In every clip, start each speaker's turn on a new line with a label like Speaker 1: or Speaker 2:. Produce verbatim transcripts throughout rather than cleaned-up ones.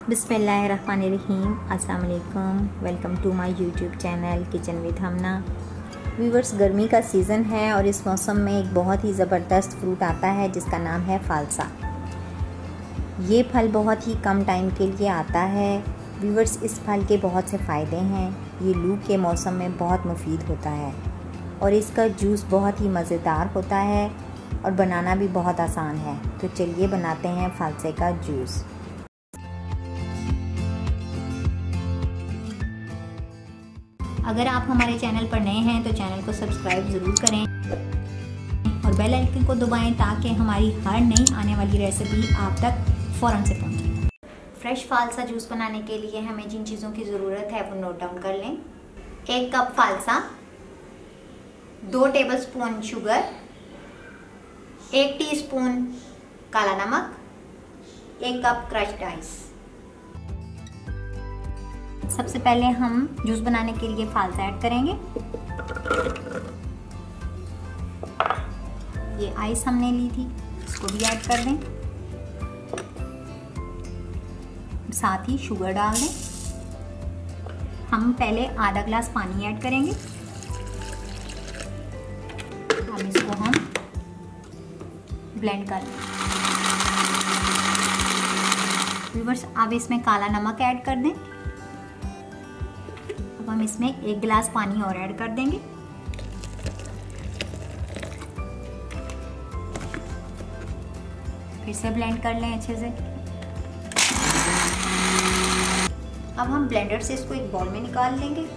Speaker 1: बिस्मिल्लाहिर्रहमानिर्रहीम। अस्सलाम वालेकुम। Welcome to my YouTube channel kitchen with Hamna. Viewers, गर्मी का सीज़न है और इस मौसम में एक बहुत ही ज़बरदस्त फ्रूट आता है जिसका नाम है फालसा। ये फल बहुत ही कम टाइम के लिए आता है। व्यूअर्स, इस फल के बहुत से फ़ायदे हैं। ये लू के मौसम में बहुत मुफीद होता है और इसका जूस बहुत ही मज़ेदार होता है और बनाना भी बहुत आसान है। तो चलिए बनाते हैं फालसे का जूस। अगर आप हमारे चैनल पर नए हैं तो चैनल को सब्सक्राइब ज़रूर करें और बेल आइकन को दबाएं ताकि हमारी हर नई आने वाली रेसिपी आप तक फ़ौरन से पहुंचे। फ्रेश फालसा जूस बनाने के लिए हमें जिन चीज़ों की ज़रूरत है वो नोट डाउन कर लें। एक कप फालसा, दो टेबलस्पून शुगर, एक टीस्पून काला नमक, एक कप क्रश्ड आइस। सबसे पहले हम जूस बनाने के लिए फालसा ऐड करेंगे। ये आइस हमने ली थी, इसको भी ऐड कर दें। साथ ही शुगर डाल दें। हम पहले आधा ग्लास पानी ऐड करेंगे। अब इसको हम ब्लेंड कर लें। व्यूअर्स, अब इसमें काला नमक ऐड कर दें। अब हम इसमें एक गिलास पानी और ऐड कर देंगे। फिर से ब्लेंड कर लें अच्छे से। अब हम ब्लेंडर से इसको एक बाउल में निकाल लेंगे।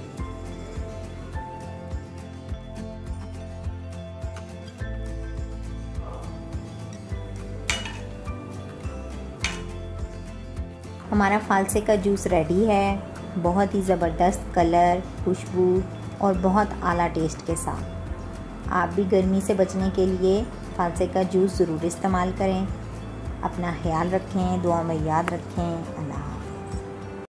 Speaker 1: हमारा फालसे का जूस रेडी है, बहुत ही ज़बरदस्त कलर, खुशबू और बहुत आला टेस्ट के साथ। आप भी गर्मी से बचने के लिए फालसे का जूस ज़रूर इस्तेमाल करें। अपना ख्याल रखें, दुआ में याद रखें। अल्लाह।